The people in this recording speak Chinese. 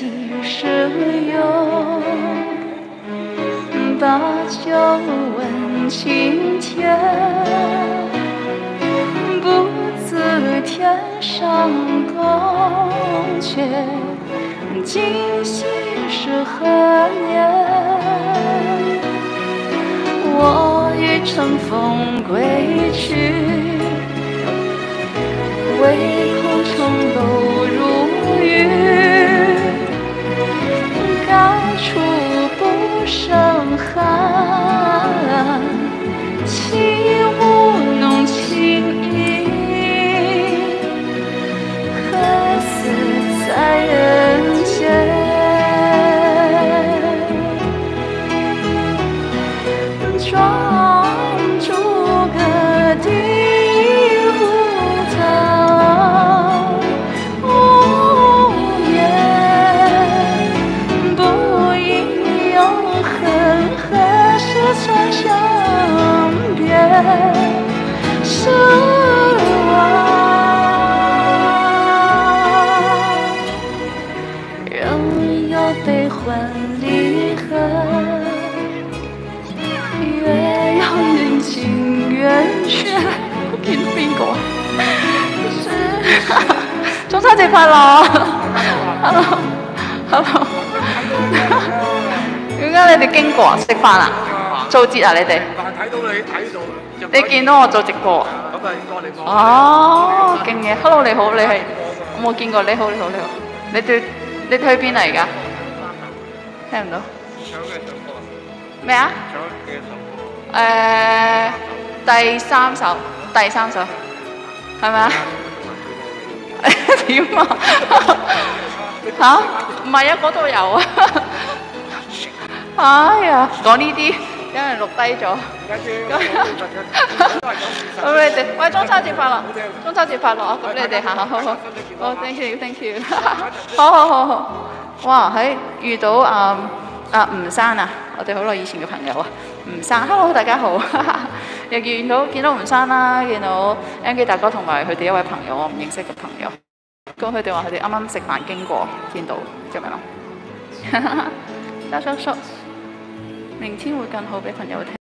几时有？把酒问青天，不知天上宫阙，今夕是何年？我欲乘风归去，唯恐琼楼入狱，高处不胜寒，起舞弄清影，何似在人间？庄主个地无堂，无言不应永恒，何时才相别？失望，仍有悲欢离合。月有阴晴圆缺，我見到邊個啊？中秋節快樂 ！Hello， 點解你哋經過啊？食飯啊？做節啊？你哋？睇到你睇到，你見到我做直播啊？咁啊，應該你講。哦，勁嘅 ，Hello 你好，你係我冇見過，你好你好你好，你去邊啊？而家？聽唔到。咩啊？第三首，係咪啊？點啊？嚇？唔係啊，嗰度有啊。哎呀，講呢啲，有人錄低咗。咁你哋，喂，中秋節快樂！中秋節快樂啊！咁你哋行下好好。好 ，thank you，thank you。好。哇，遇到吳生啊，我哋好耐以前嘅朋友啊，吳生 ，hello 大家好，又見到吳生啦，見到 MK 大哥同埋佢哋一位朋友我唔認識嘅朋友，咁佢哋話佢哋啱啱食飯經過，見到咁樣咯，收叔，明天會更好俾朋友聽。